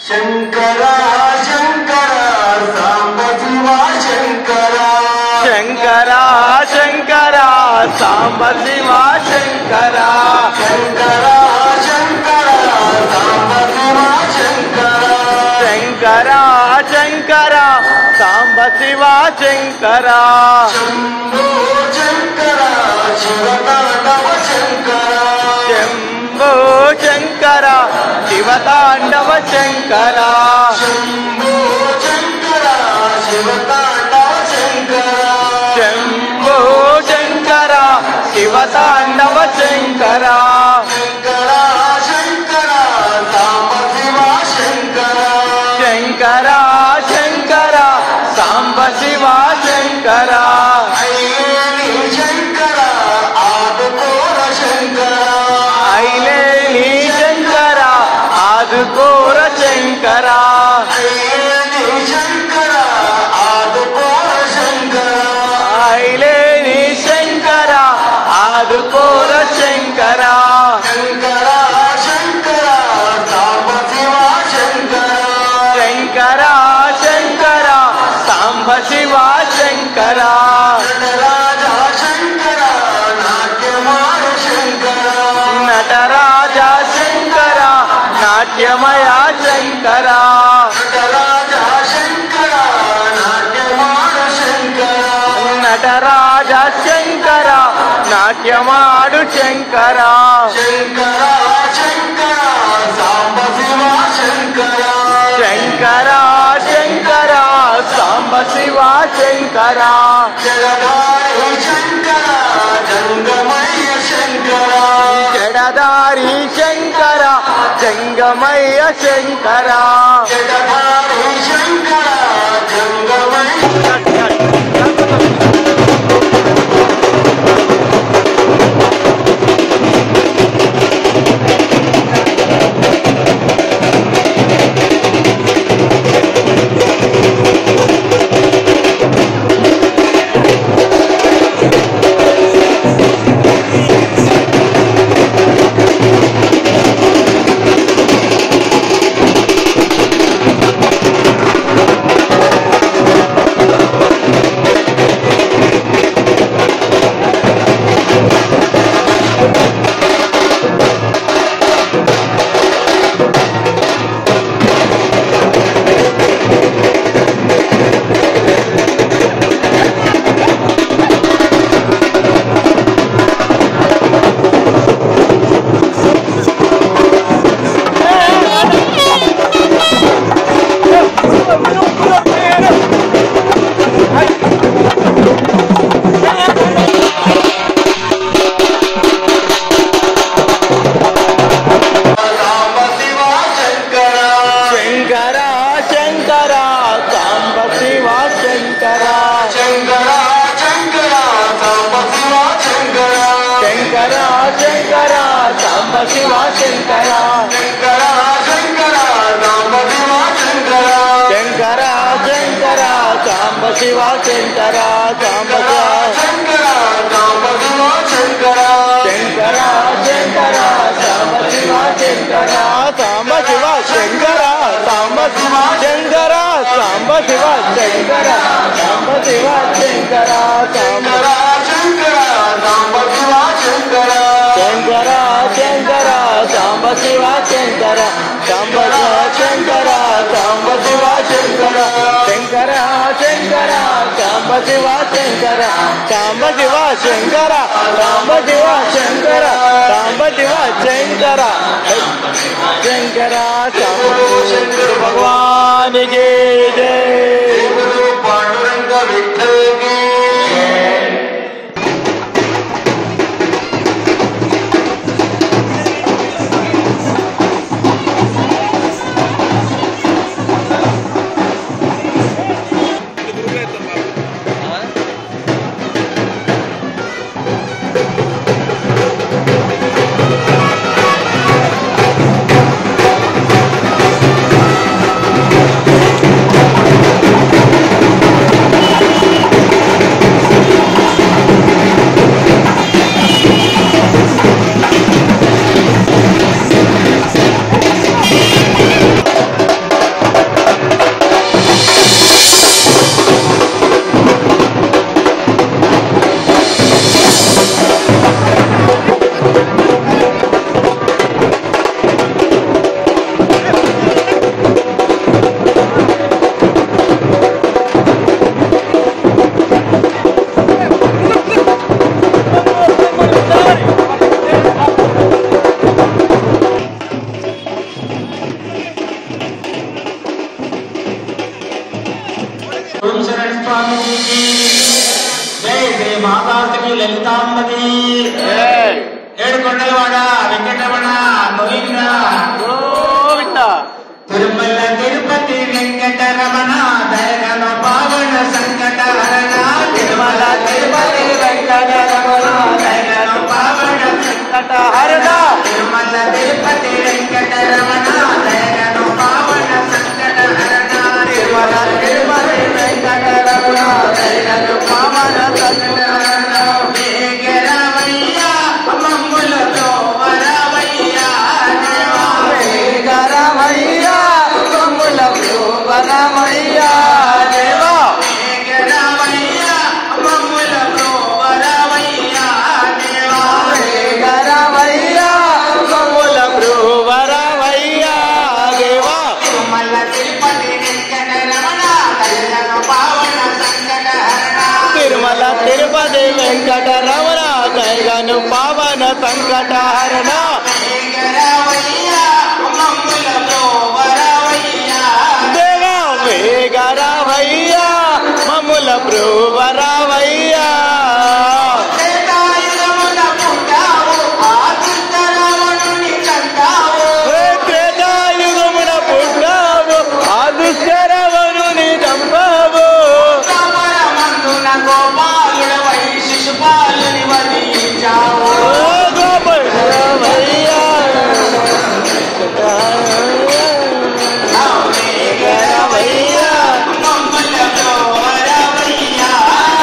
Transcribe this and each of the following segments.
शंकरा शंकरा सांब शिवा शंकरा शंकरा शंकरा सांब शिवा शंकरा शंकरा शंकरा सांब शिवा शंकरा शंकरा शंकरा सांब शिवा शंकरा शंभो शंकरा शिवतांडव शंकरा शंभो शंकरा शिवतांडव शंकरा शंभो शंकरा शिवतांडव शंकरा शंभो शंकरा शिवतांडव शंकरा शंकरा शंकरा सांब शिवा शंकरा शंकरा शंकरा सांब शिवा शंकरा ऐलेनी शंकरा आदकोर शंकरा ऐलेनी शंकरा आदकोर शंकरा ऐलेनी शंकरा आदकोर शंकरा ऐलेनी शंकरा आदकोर शंकरा शंकरा शंकरा सांब शिवा शंकरा शंकरा शंकरा सांब शिवा शंकरा नटराजा शंकरा नाट्यमार शंकरा नटराजा शंकरा नाट्यमया शंकरा नटराजा शंकरा नाट्यमार शंकरा नटराजा शंकरा नाट्यमाडु शंकरा शंकरा शंकरा सांब शिवा शंकरा शंकरा शंकरा सांब शिवा शंकरा जगदारी शंकरा जंगमय शंकरा जडधारी शंकरा जंगमय शंकरा जगदारी शंकरा जंगमय शिवा शंकरा शंकरा शंकरा सांब शिवा शंकरा शंकरा शंकरा सांब शिवा शंकरा सांब शंकरा सांब शिवा शंकरा शंकरा शंकरा सांब शिवा शंकरा सांब शिवा शंकरा सांब शिवा शंकरा सांब शिवा शंकरा सांब शिवा शंकरा सांब शंकरा सांब शिवा शंकरा शंकरा शंकरा सांब शिवा शंकरा सांब शंकरा सांब शिवा शंकरा शंकरा शंकरा सांब शिवा शंकरा सांब शिवा शंकरा सांब शिवा शंकरा सांब शिवा शंकरा शंकरा सांब शंकर भगवान की जय गुरु पांडुरंग विठ्ठल की స్వామిజీకి జై శ్రీ మాతాశ్రీ లలితాంబది ఏడుకొండలవాడ వెంకటరమణ గోవింద తిరుమల తిరుపతి వెంకటరమణ దయగణ పావన సంకట హరణ తిరుమల తిరుపతి వెంకటరమణ దయగణ పావన సంకట హరణ తిరుమల తిరుపతి వెంకటరమణ దయగణ పావన సంకట హరణ తిరుమల తిరుపతి వెంకటరమణ దయగణ పావన సంకట హరణ వేగరమయ్యా మమ్ములతో వరవయ్యా వేగరమయ్యా మమ్ములతో వరవయ్యా దేవా వేగరమయ్యా మమ్ములతో వరవయ్యా దేవా వేగరమయ్యా మమ్ములతో వరవయ్యా దేవా తిరుమల తిరుపతి వెంకటరమణ దయగణ పావన సంకట హరణ తిరుమల తిరుపతి వెంకటరమణ దయగణ పావన సంకట హరణ దేవా వేగరవయ్యా మమ్ముల బ్రువరవయ్యా త్రేతాయుగమున పుట్టావు ఆదుష్కరవనుని చంపావు గోపాలుడవై శిశుపాలుని వధించావు గోపాలుడవయ్యా వేగరవయ్యా మమ్ములతో వరవయ్యా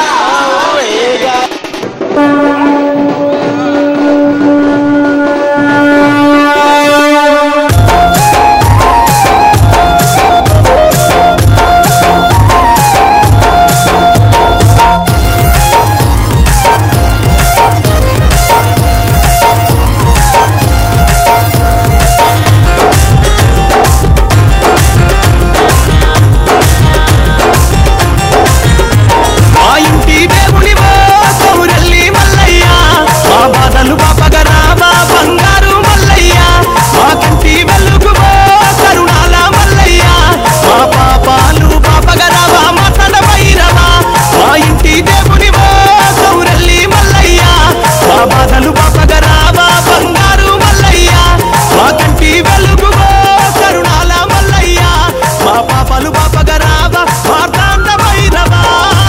మా ఇంటి దేవునివో కౌరల్లి మల్లయ్య మా బాధలు బాపగరావా బంగారు మల్లయ్య మా కంటి వెలుగువో కరుణాల మల్లయ్య మా పాపాలు బాపగరావా మా తన భైరవా మా ఇంటి దేవునివో కౌరల్లి మల్లయ్య మా బాధలు బాపగరావా బంగారు మల్లయ్య మా కంటి వెలుగువో కరుణాల మల్లయ్య మా పాపాలు బాపగరావా మా తాండ భైరవా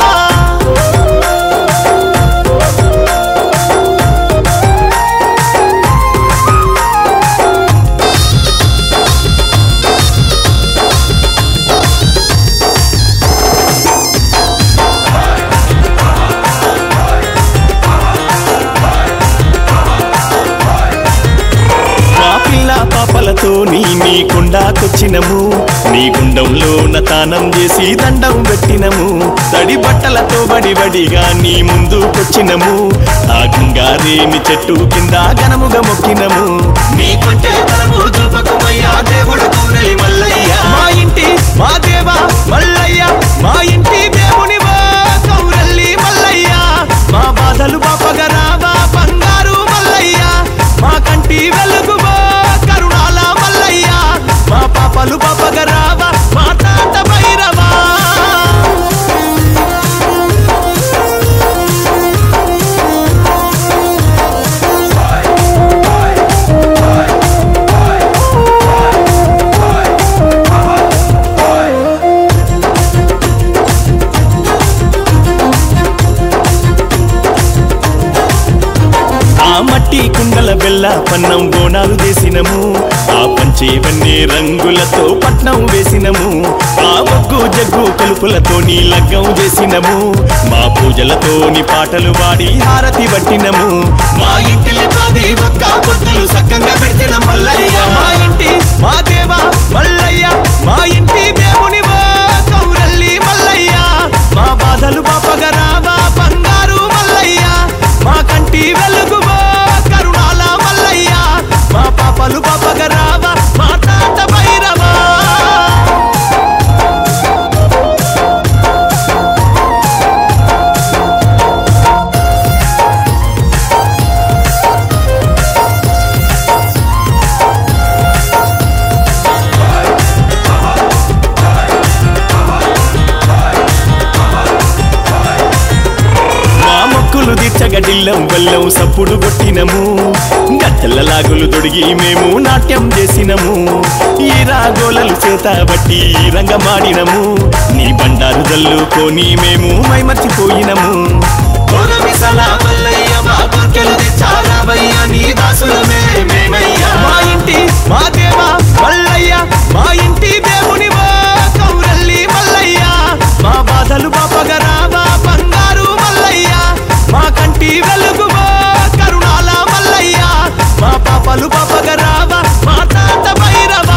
మా పిల్ల పాపలతో నీ గుండాకొచ్చినము నీ గుండంలోన తానం చేసి దండం పెట్టినము తడి బట్టలతో వడివడిగా నీ ముందుకొచ్చినము ఆ గంగారేని చెట్టు కింద ఘనముగా మొక్కినము నీ కొంచె తనము చూపకుమయ్యా దేవుడు కౌరలి మల్లయ్య మా ఇంటి మా దేవా మల్లయ్య మా ఇంటి దేవునివో కౌరల్లి మల్లయ్య మా బాధలు బాపగరావా బంగారు మల్లయ్య మా కంటి వెలుగువో కరుణాల మల్లయ్య మా పాపలు బాపగరావా మా తాత భైరవా ఆ మట్టి కుండల బెల్ల పన్నం బోనాలు చేసినము ఆ పంచేవన్నీ రంగులతో పట్నం వేసినము ఆ ఒగ్గు జగ్గు కలుపులతో నీ లగ్గం చేసినము మా పూజలతోని పాటలు పాడి హారతి పట్టినము మా ఇంటిలో కాది ఒక్క పొద్దులు సక్కంగా పెట్టిన మల్లయ్య మా ఇంటి మా దేవా మల్లయ్య మా ఇంటి దేవునివో కౌరల్లి మల్లయ్య మా బాధలు బాపగరావా బంగారు మల్లయ్య మా కంటి వెలుగువో కరుణాల మల్లయ్య మా పాపలు బాపగరావా మా తాత భైరవా ఇల్లం వల్లం సప్పుడు కొట్టినము గట్టల లాగులు దొడిగి మేము నాట్యం చేసినము ఈ రాగోలలు చేత బట్టి ఈ రంగమాడినము నీ బండారు జల్లుకొని మేము మైమర్చిపోయినము మా ఇంటి మా దేవా మల్లయ్య మా ఇంటి దేవునివో కౌరల్లి మల్లయ్య మా బాధలు బాపగరావా బంగారు మల్లయ్య మా కంటి వెలుగువో కరుణాల మల్లయ్య మా పాపలు బాపగరావా మా తాత భైరవా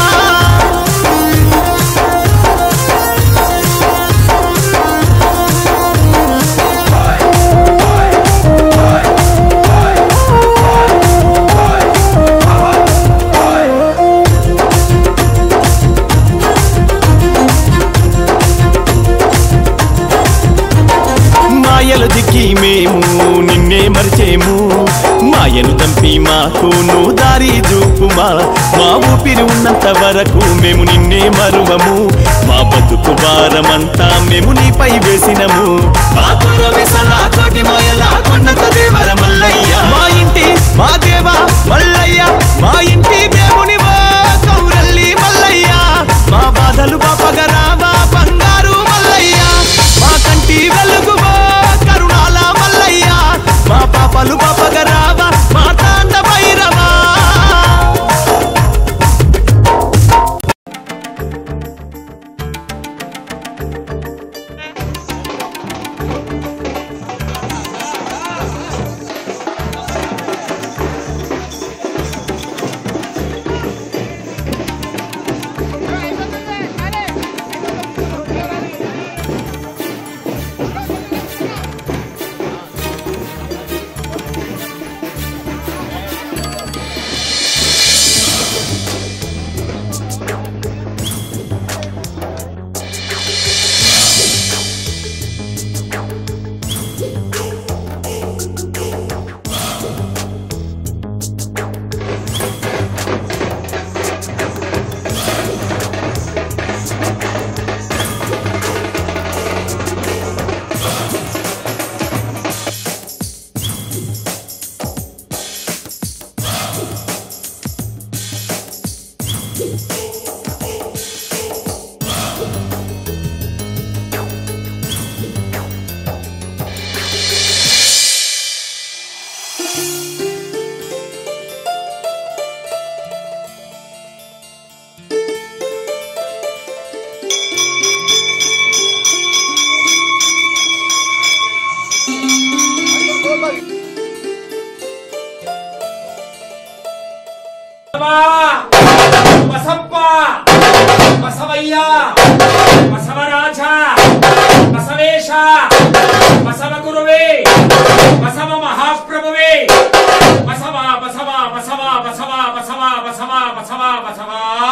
మాయలు దిక్కి మేము నిన్నే మరిచేము మాయను తంపి మాకు నువ్వు దారి చూపుమా మా ఊపిరి ఉన్నంత వరకు మేము నిన్నే మరువము మా బతుకు భారమంతా మేము నీపై వేసినము మా ఇంటి మా దేవా మల్లయ్య మా ఇంటి దేవునివో కౌరల్లి మల్లయ్య మా బాధలు బాపగరావా బంగారు మల్లయ్య మా కంటి వెలుగువో కరుణాల మల్లయ్య మా పాపలు బాపగరావా మా తాత భైరవా బసప్ప బసవయ్య బసవరాజ బసవేశ బసవ గురువే బసవ మహాప్రభువే బసవ బసవ బసవ బసవ బసవ బసవ బసవ బసవ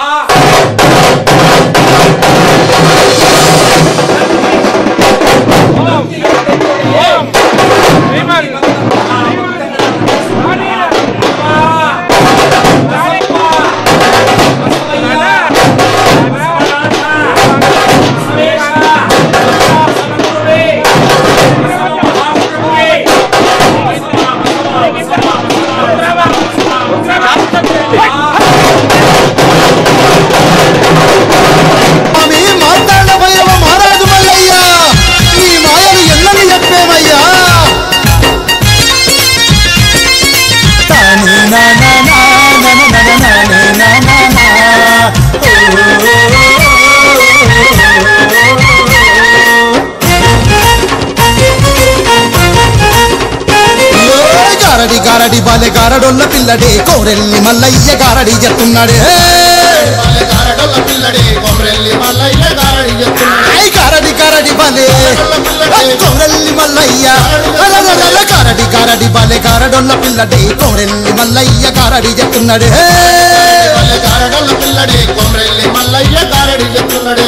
గారడి బాలె గారడొల్ల పిల్లడే కోరెల్లి మల్లయ్య గారడి చెప్తున్నాడే గారడి గారడి బాలే కోరెల్లి మల్లయ్య గారడి గారడి బాలె గారడొల్ల పిల్లడే కోరెల్లి మల్లయ్య గారడి చెప్తున్నాడే గారడొల్ల పిల్లడే కోరెల్లి మల్లయ్య గారడి చెప్తున్నాడే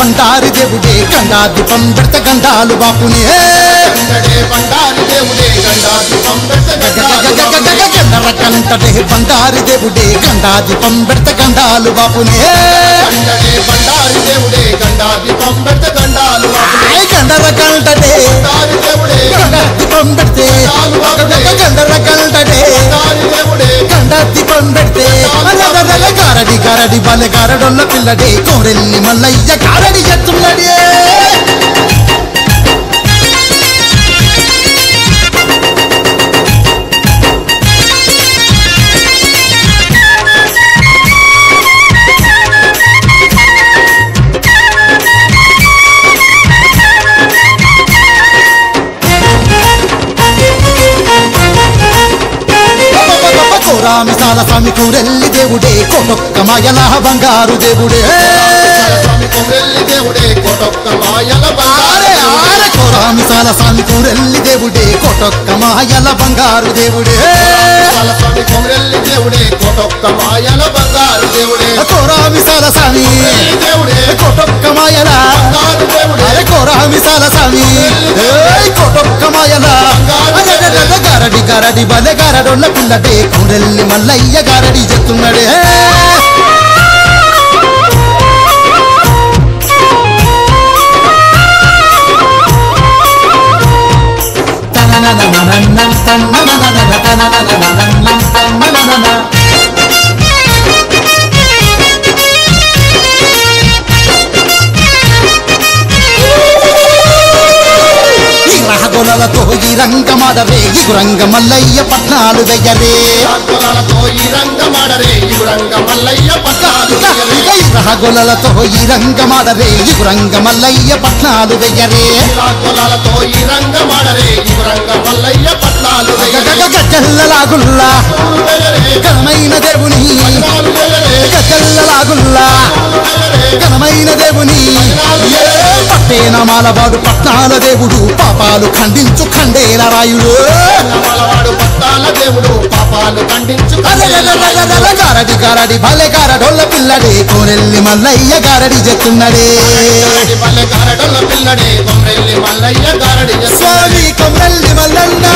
బండారి దేవుడే గండా దీపం పెడత గండాలు బాపునే బండారి దేవుడే గండా దీపం గండర కంటడే బండారి దేవుడే గండా దీపం పెడత గండాలు బాపునే బండారి దేవుడే గండా దీపం పెడత గండాలు గండర కంటడే దేవుడే గండా దీపం పెడితే గండర కంటడే దేవుడే గండా దీపం పెడితే గారడి గారడి బాలె గారడొల్ల పిల్లడే కోరెల్లి మల్లయ్య గారడి చెత్తున్నడే కోరామిసాల స్వామి కోరెల్లి దేవుడే కోటొక్క మాయల బంగారు దేవుడే స్వామి కొమ్రెల్లి దేవుడే కోటొక్క మాయల బంగారు కోరామిసాల స్వామి కోరెల్లి దేవుడే కోటొక్క మాయల బంగారు దేవుడే స్వామి కొమ్రెల్లి దేవుడే కోటొక్క మాయల బంగారు దేవుడే కోరామిసాల స్వామి దేవుడే కోటొక్క మాయల బంగారు దేవుడే కోరామిసాల స్వామి కోటొక్క మాయల గారడి గారడి బలె గారడొల్ల పిల్లడే కోరెల్లి మల్లయ్య గారడి చెప్తున్నాడే రహగొలలతో ఈ రంగమాడరే ఇగురంగ మల్లయ్య పట్నాలు వెయ్యరే రాగొలలతో ఈ రంగమాడరే ఇగురంగ మల్లయ్య పట్నాలు రహగొలలతో ఈ రంగమాడరే ఇగురంగ మల్లయ్య పట్నాలు వెయ్యరే రాగొలలతో ఈ రంగమాడరే ఇగురంగ మల్లయ్య పట్నాలు గజల్లలాగుల్లా ఘనమైన దేవుని గజల్లలాగుల్లా ఘనమైన దేవుని పట్టేనమాలవాడు పట్నాల దేవుడు పాపాలు ఖండించు ఖండేల రాయుడు వాడు పట్టాల దేవుడు పాపాలు ఖండించు గారడి గారడి భలే గారడొల్ల పిల్లడే కోరెల్లి మల్లయ్య గారడి చెప్తున్నడే పల్లె గారడొల్ల పిల్లడే కొమ్రెల్లి మల్లయ్య గారడి స్వామి కొమ్రెల్లి మల్లన్న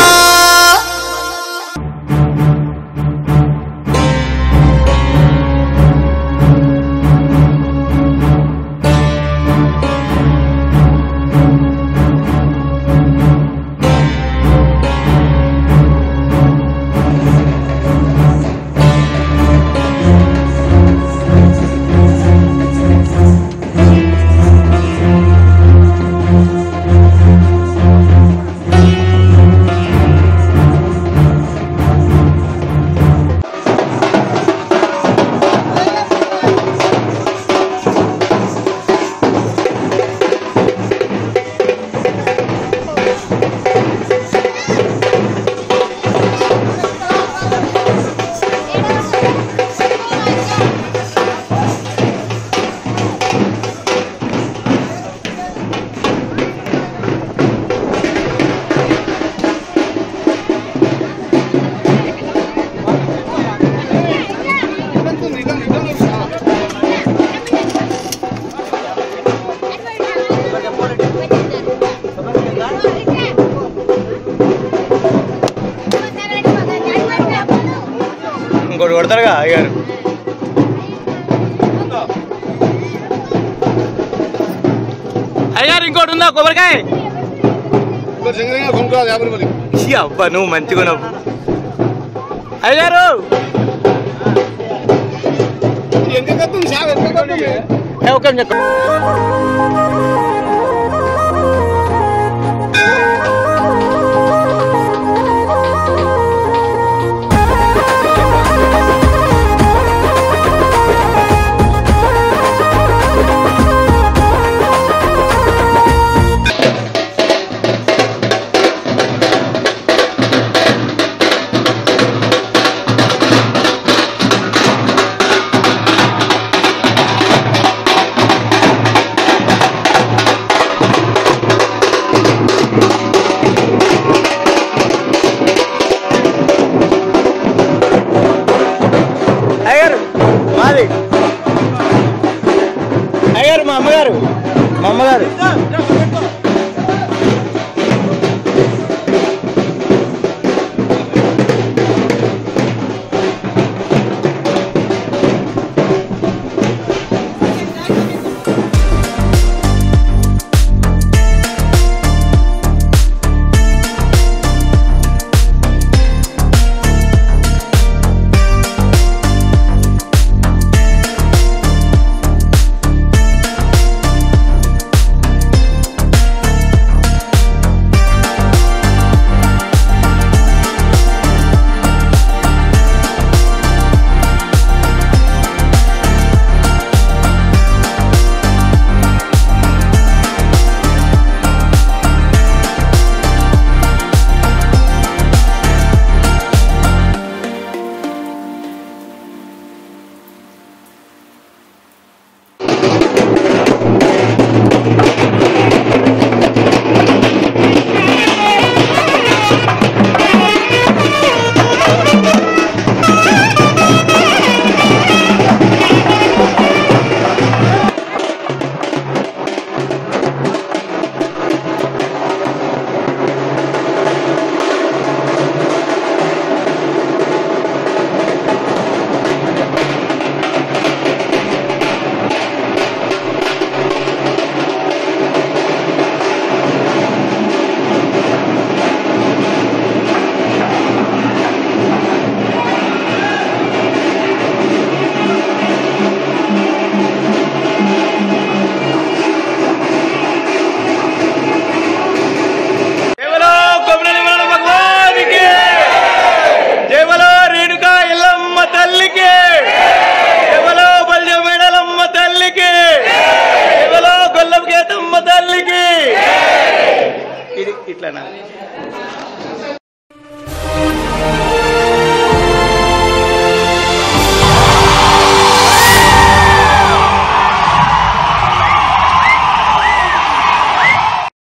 ఇంకోటి కొడతారుగా అయ్యారు అయ్యారు ఇంకోటి ఉందా కొబ్బరికాయ అబ్బా నువ్వు మంచిగా నవ్వు అయ్యారు ఒక ఇది ఇట్లా